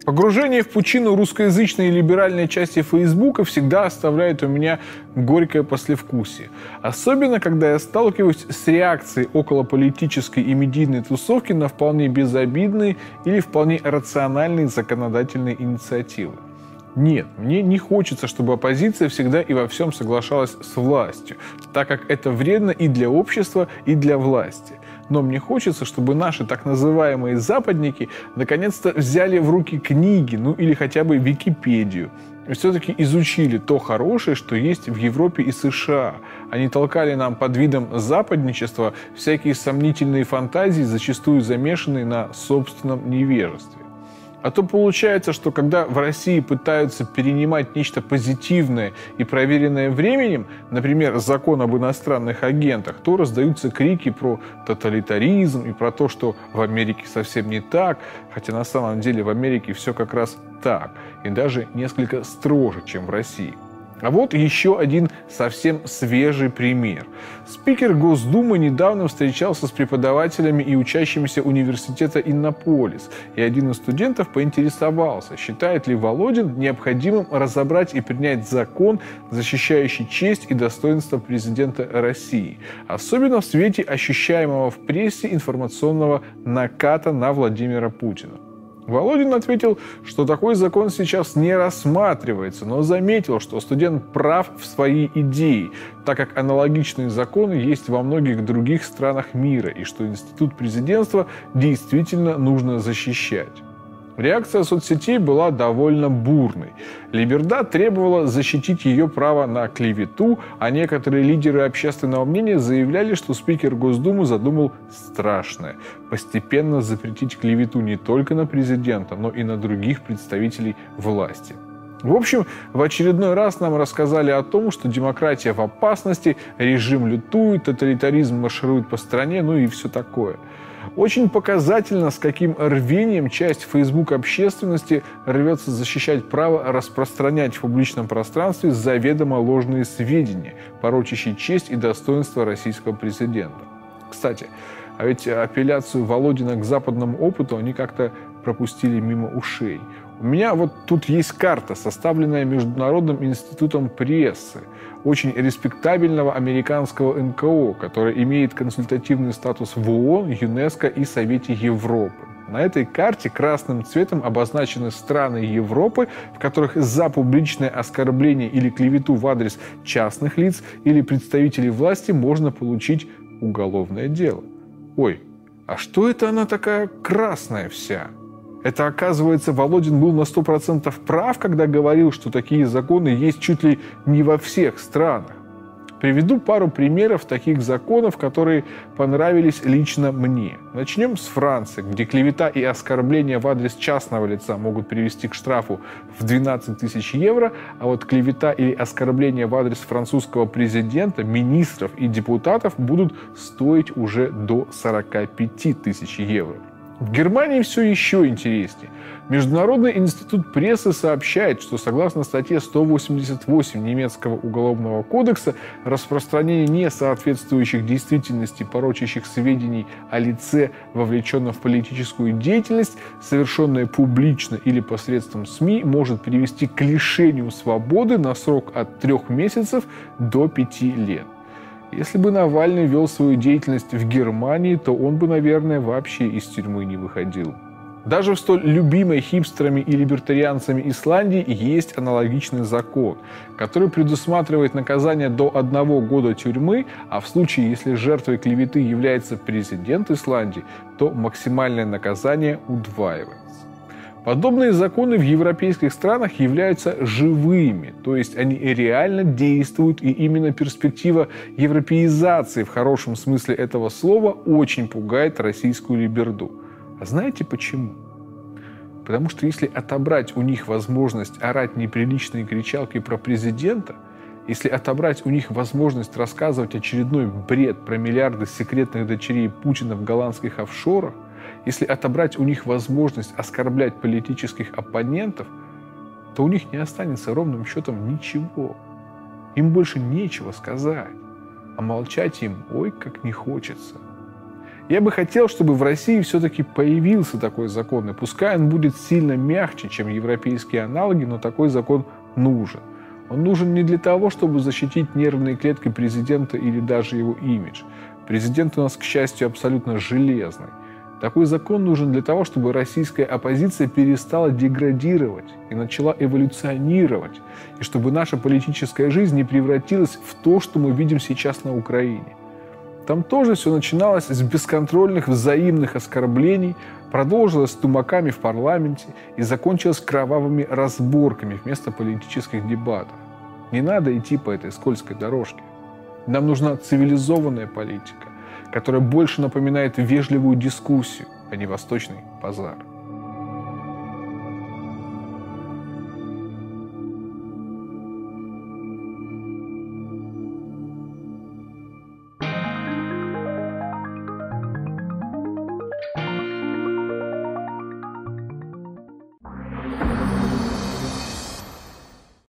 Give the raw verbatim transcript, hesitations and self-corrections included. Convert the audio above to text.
Погружение в пучину русскоязычной и либеральной части Фейсбука всегда оставляет у меня горькое послевкусие. Особенно, когда я сталкиваюсь с реакцией околополитической и медийной тусовки на вполне безобидные или вполне рациональные законодательные инициативы. Нет, мне не хочется, чтобы оппозиция всегда и во всем соглашалась с властью, так как это вредно и для общества, и для власти. Но мне хочется, чтобы наши так называемые западники наконец-то взяли в руки книги, ну или хотя бы Википедию. И все-таки изучили то хорошее, что есть в Европе и США. Они толкали нам под видом западничества всякие сомнительные фантазии, зачастую замешанные на собственном невежестве. А то получается, что когда в России пытаются перенимать нечто позитивное и проверенное временем, например, закон об иностранных агентах, то раздаются крики про тоталитаризм и про то, что в Америке совсем не так, хотя на самом деле в Америке все как раз так, и даже несколько строже, чем в России. А вот еще один совсем свежий пример. Спикер Госдумы недавно встречался с преподавателями и учащимися университета Иннополис, и один из студентов поинтересовался, считает ли Володин необходимым разобрать и принять закон, защищающий честь и достоинство президента России, особенно в свете ощущаемого в прессе информационного наката на Владимира Путина. Володин ответил, что такой закон сейчас не рассматривается, но заметил, что студент прав в своей идее, так как аналогичные законы есть во многих других странах мира, и что институт президентства действительно нужно защищать. Реакция соцсетей была довольно бурной. Либерда требовала защитить ее право на клевету, а некоторые лидеры общественного мнения заявляли, что спикер Госдумы задумал страшное – постепенно запретить клевету не только на президента, но и на других представителей власти. В общем, в очередной раз нам рассказали о том, что демократия в опасности, режим лютует, тоталитаризм марширует по стране, ну и все такое. Очень показательно, с каким рвением часть Facebook-общественности рвется защищать право распространять в публичном пространстве заведомо ложные сведения, порочащие честь и достоинство российского президента. Кстати, а ведь апелляцию Володина к западному опыту они как-то пропустили мимо ушей. У меня вот тут есть карта, составленная Международным институтом прессы, очень респектабельного американского эн ка о, которое имеет консультативный статус в ООН, ЮНЕСКО и Совете Европы. На этой карте красным цветом обозначены страны Европы, в которых за публичное оскорбление или клевету в адрес частных лиц или представителей власти можно получить уголовное дело. Ой, а что это она такая красная вся? Это, оказывается, Володин был на сто процентов прав, когда говорил, что такие законы есть чуть ли не во всех странах. Приведу пару примеров таких законов, которые понравились лично мне. Начнем с Франции, где клевета и оскорбления в адрес частного лица могут привести к штрафу в двенадцать тысяч евро, а вот клевета или оскорбления в адрес французского президента, министров и депутатов будут стоить уже до сорока пяти тысяч евро. В Германии все еще интереснее. Международный институт прессы сообщает, что согласно статье сто восемьдесят восемь немецкого уголовного кодекса распространение несоответствующих действительности порочащих сведений о лице, вовлеченном в политическую деятельность, совершенное публично или посредством СМИ, может привести к лишению свободы на срок от трех месяцев до пяти лет. Если бы Навальный вел свою деятельность в Германии, то он бы, наверное, вообще из тюрьмы не выходил. Даже в столь любимой хипстерами и либертарианцами Исландии есть аналогичный закон, который предусматривает наказание до одного года тюрьмы, а в случае, если жертвой клеветы является президент Исландии, то максимальное наказание удваивается. Подобные законы в европейских странах являются живыми, то есть они реально действуют, и именно перспектива европеизации в хорошем смысле этого слова очень пугает российскую либерду. А знаете почему? Потому что если отобрать у них возможность орать неприличные кричалки про президента, если отобрать у них возможность рассказывать очередной бред про миллиарды секретных дочерей Путина в голландских офшорах, если отобрать у них возможность оскорблять политических оппонентов, то у них не останется ровным счетом ничего. Им больше нечего сказать, а молчать им ой как не хочется. Я бы хотел, чтобы в России все-таки появился такой закон, и пускай он будет сильно мягче, чем европейские аналоги, но такой закон нужен. Он нужен не для того, чтобы защитить нервные клетки президента или даже его имидж. Президент у нас, к счастью, абсолютно железный. Такой закон нужен для того, чтобы российская оппозиция перестала деградировать и начала эволюционировать, и чтобы наша политическая жизнь не превратилась в то, что мы видим сейчас на Украине. Там тоже все начиналось с бесконтрольных взаимных оскорблений, продолжилось тумаками в парламенте и закончилось кровавыми разборками вместо политических дебатов. Не надо идти по этой скользкой дорожке. Нам нужна цивилизованная политика, которая больше напоминает вежливую дискуссию, а не восточный базар.